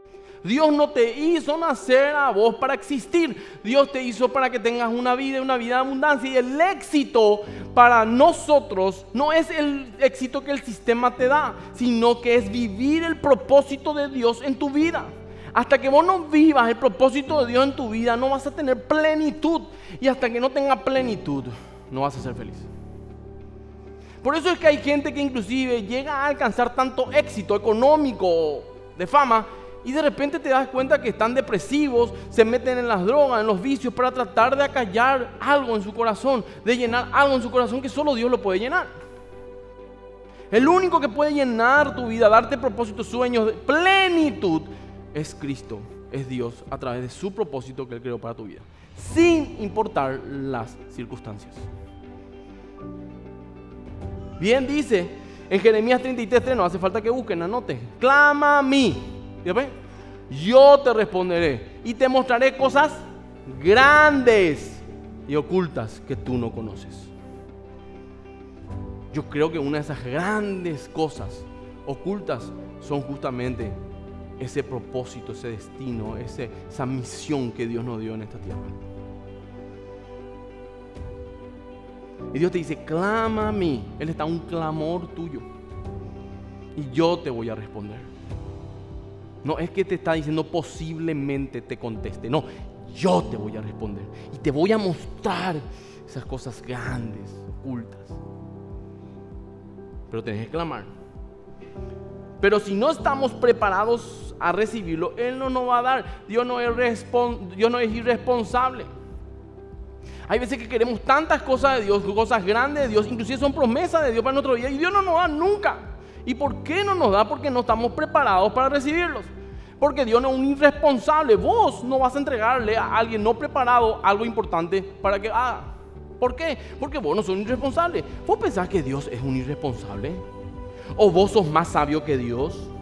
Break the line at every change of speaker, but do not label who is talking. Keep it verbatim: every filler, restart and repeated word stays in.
Dios no te hizo nacer a vos para existir. Dios te hizo para que tengas una vida, una vida de abundancia. Y el éxito para nosotros no es el éxito que el sistema te da, sino que es vivir el propósito de Dios en tu vida. Hasta que vos no vivas el propósito de Dios en tu vida, no vas a tener plenitud. Y hasta que no tengas plenitud, no vas a ser feliz. Por eso es que hay gente que inclusive llega a alcanzar tanto éxito económico, de fama, y de repente te das cuenta que están depresivos, se meten en las drogas, en los vicios, para tratar de acallar algo en su corazón, de llenar algo en su corazón que solo Dios lo puede llenar. El único que puede llenar tu vida, darte propósitos, sueños, de plenitud, es Cristo, es Dios, a través de su propósito que Él creó para tu vida, sin importar las circunstancias. Bien dice en Jeremías treinta y tres tres, no hace falta que busquen, anoten: clama a mí, yo te responderé y te mostraré cosas grandes y ocultas que tú no conoces. Yo creo que una de esas grandes cosas ocultas son justamente ese propósito, ese destino, ese, esa misión que Dios nos dio en esta tierra. Y Dios te dice: clama a mí. Él está a un clamor tuyo y yo te voy a responder. No es que te está diciendo posiblemente te conteste, no, yo te voy a responder y te voy a mostrar esas cosas grandes, ocultas. Pero tenés que clamar. Pero si no estamos preparados a recibirlo, Él no nos va a dar. Dios no es, respon- Dios no es irresponsable. Hay veces que queremos tantas cosas de Dios, cosas grandes de Dios, inclusive son promesas de Dios para nuestra vida, y Dios no nos da nunca. ¿Y por qué no nos da? Porque no estamos preparados para recibirlos. Porque Dios no es un irresponsable. Vos no vas a entregarle a alguien no preparado algo importante para que haga. ¿Por qué? Porque vos no sos un irresponsable. ¿Vos pensás que Dios es un irresponsable? ¿O vos sos más sabio que Dios?